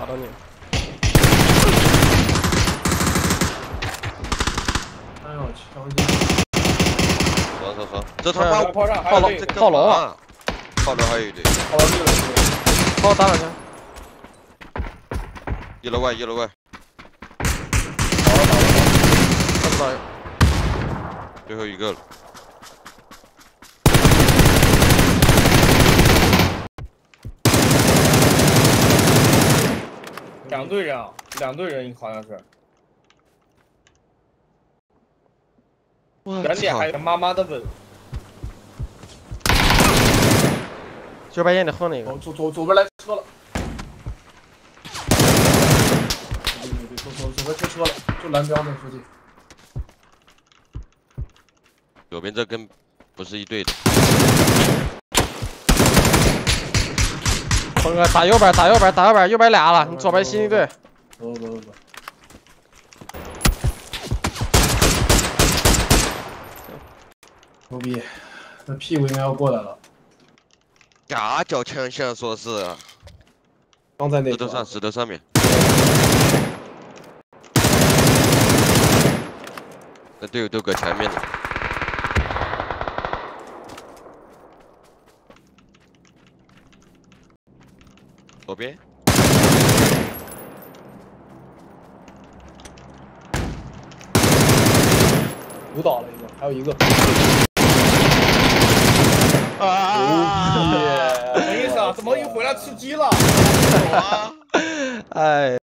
到你。 哎呦我去，我去！ 走，这他妈炮上还有这个炮楼啊！ 炮楼还有一队。 炮楼这个。 帮我打两枪。 一楼外。 打不到。 最后一个了。 两队人好像是。远点还有妈妈的吻。 9白烟的喝那个。 左边来车了。对，左边开车了，就蓝标那附近。 右边这跟不是一队的。 峰哥打右边，右边俩了，你左边新一队。 走。牛逼，这屁股应该要过来了。 嘎叫强项说是。 刚在那石头上面。那队友都搁前面了。左边。 舞倒了一个，还有一个。 啊！ 什么意思啊？怎么又回来吃鸡了？ 哎。